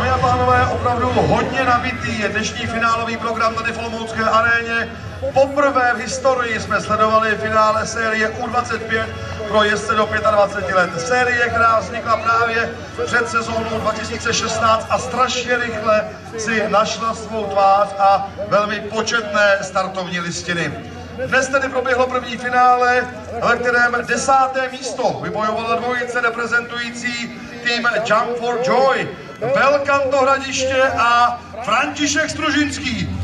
Dámy a pánové, opravdu hodně nabitý je dnešní finálový program tady v Olomoucké aréně. Poprvé v historii jsme sledovali finále série U25 pro jezdce do 25 let. Série, která vznikla právě před sezónou 2016 a strašně rychle si našla svou tvář a velmi početné startovní listiny. Dnes tedy proběhlo první finále, ve kterém 10. místo vybojovala dvojice reprezentující tým Jump for Joy, Belkanto Hradiště a František Stružinský.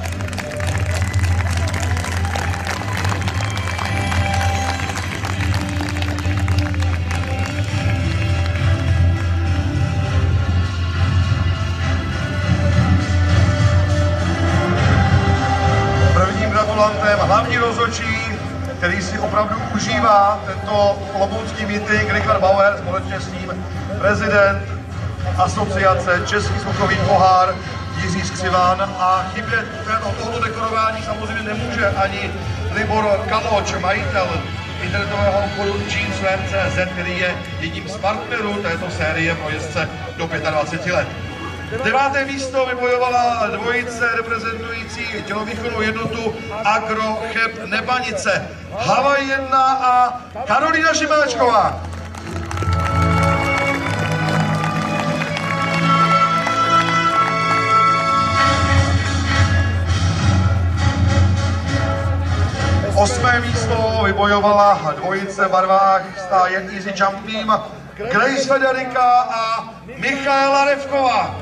Prvním gratulantem, hlavní rozhodčí, který si opravdu užívá tento olomoucký meeting, Richard Bauer, společně s ním prezident asociace Český skokový pohár Jiří Skřiván, a chybět tohoto dekorování samozřejmě nemůže ani Libor Kaloč, majitel internetového obchodu Jeanswear.cz, který je jedním z partnerů této série pro jezdce do 25 let. 9. místo vybojovala dvojice reprezentující tělovýchovnou jednotu Agrocheb Nebanice, Havaj 1 a Karolína Šimáčková. Osmé místo vybojovala dvojice v barvách stáje Easy Jump Team Grace Federika a Michaela Revková.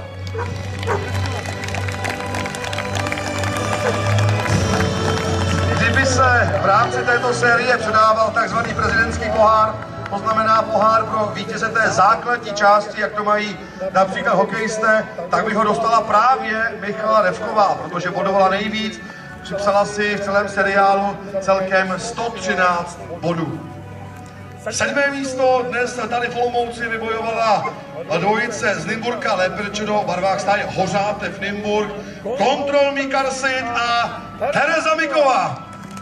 Kdyby se v rámci této série předával takzvaný prezidentský pohár, to znamená pohár pro vítěze té základní části, jak to mají například hokejisté, tak by ho dostala právě Michaela Revková, protože bodovala nejvíc. Připsala si v celém seriálu celkem 113 bodů. 7. místo dnes tady v Olomouci vybojovala dvojice z Nymburka Leperčedo v barvách stáje Hořátev Nymburk, Control Me Karsit a Tereza Miková.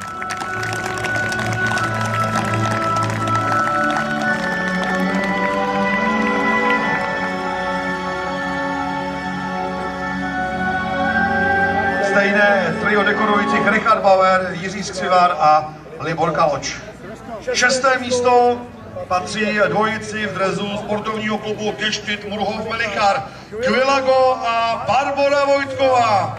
Stejné trio dekorujících Richard Bauer, Jiří Skřiván a Libor Kaloč. 6. místo patří dvojici v dresu sportovního klubu Geštit Murhov Melichar, Kvilago a Barbora Vojtková.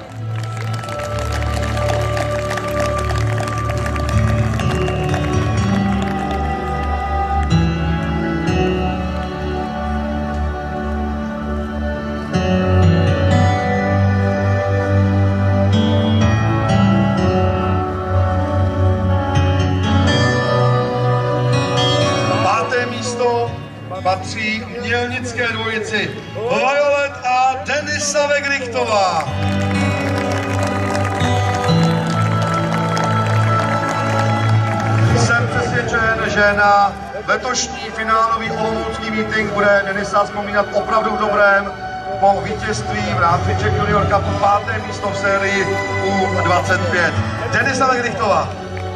Patří mělnické dvojici Violet a Denisa Vegrichtová. Jsem přesvědčen, že na letošní finálový olomoucký meeting bude Denisa vzpomínat opravdu v dobrém po vítězství v rámci Czech Junior Cupu, 5. místo v sérii U25. Denisa Vegrichtová.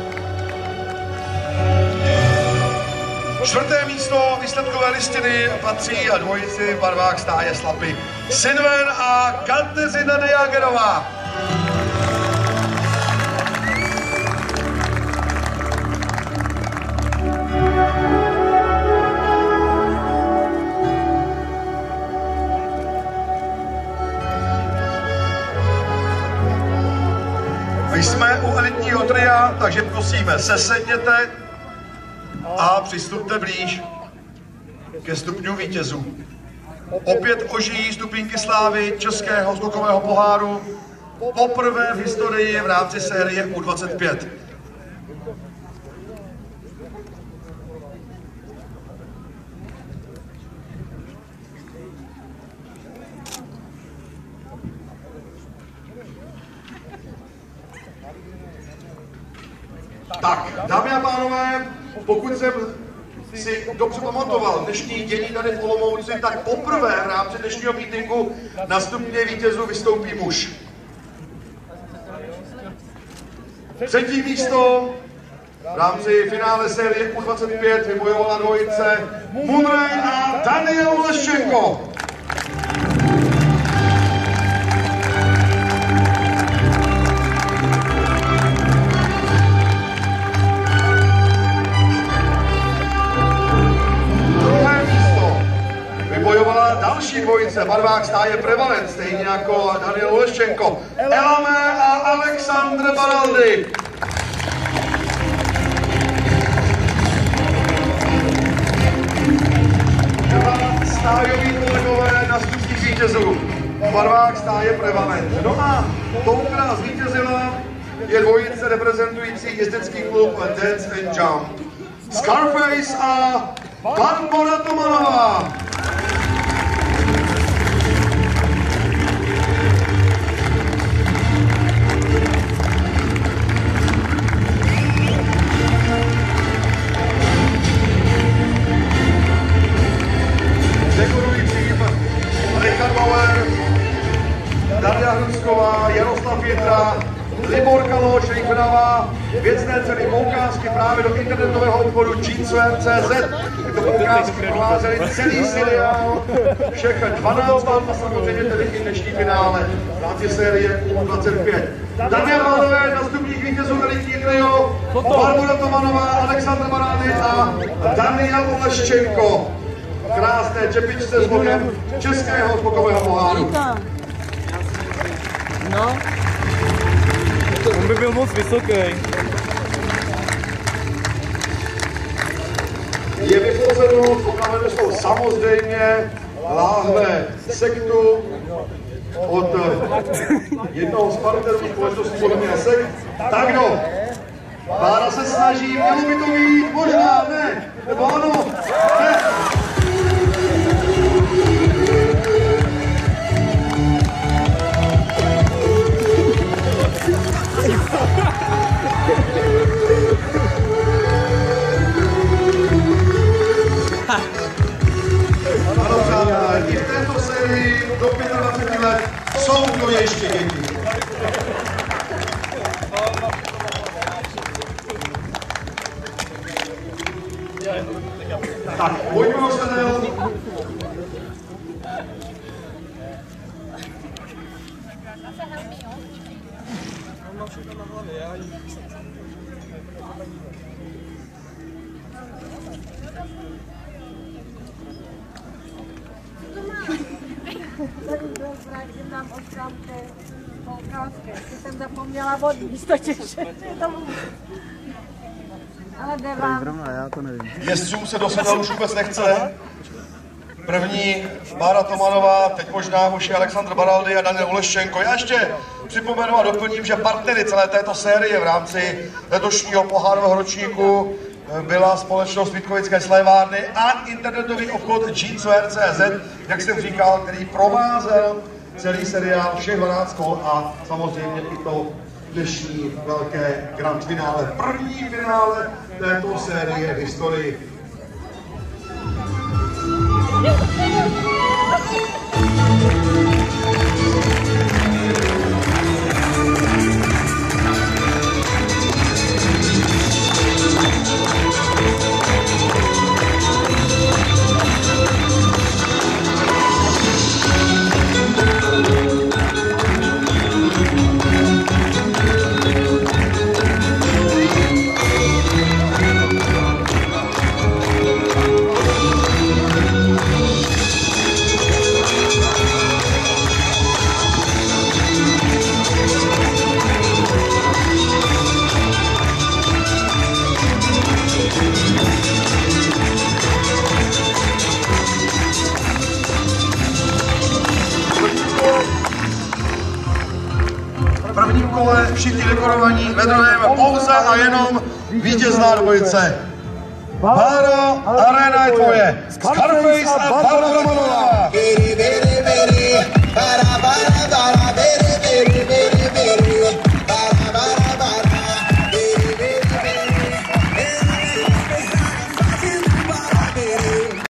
4. místo výsledkové listiny patří dvojici v barvách stáje Slapy Sinven a Kateřina Dejagerová. Jsme u elitního tria, takže prosíme, sesedněte a přistupte blíž ke stupňu vítězů. Opět ožijí stupínky slávy Českého skokového poháru poprvé v historii v rámci série U25. Tak, dámy a pánové, pokud jsem si dobře pamatoval dnešní dění tady v Olomouci, tak poprvé v rámci dnešního meetingu na stupně vítězů vystoupí muž. 3. místo v rámci finále série U25 vybojovala dvojice Munrej a Daniel Leščenko. barvách stáje Prevalent, stejně jako Daniel Oleščenko, Elame a Alexandr Baraldy. Dva stájoví kolegové na stupních vítězů. V barvách stáje Prevalent. No a tou, která zvítězila, je dvojice reprezentující jezdecký klub Dance and Jump. Scarface a Barbora Tomanová. Dekorujícím Richard Bauer, Daria Hrusková, Jaroslav Větra, Libor Kaloš, vykonává věcné ceny poukázky právě do internetového obchodu Jeanswear.cz. Tyto poukázky provázely celý seriál, všech 12 let a samozřejmě tedy i dnešní finále v rámci série 25. Dámy a pánové, na stupních vítězů elitní trio Barbora Tomanová, Alexandr Baraldy a Daniel Oleščenko. Krásné čepičce s logem českého skokového poháru. No. On by byl moc vysoký. Je vyplozeno, pokud jsou samozřejmě láhve sektu od jednoho z partnerů společnosti Bohemia Sekt. Tak kdo? Pára se snaží, mělo by to být, možná ne, nebo ano, ne. Ano, přátelé, i v této sérii do 25 let jsou to ještě děti. Tak, pojďme ho sedel. Kde nám odstávte poukázky. Jsem zapomněla odvíct totiž. Ale jde vám. Já to nevím. Jezdcům se do sedla už vůbec nechce. První Bára Tomanová, teď možná už je Alexandr Baraldy a Daniel Oleščenko. Já ještě připomenu a doplním, že partnery celé této série v rámci letošního pohárového ročníku byla společnost Vítkovické slévárny a internetový obchod Jeanswear.cz, jak jsem říkal, který provázel celý seriál všech 12 kol a samozřejmě i to dnešní velké grand finále. První finále této série v historii. V prvním kole všichni dekorovaní, ve druhém pouze a jenom vítězná dvojice. Báro, arena je tvoje. Scarface a Barbora Tomanová.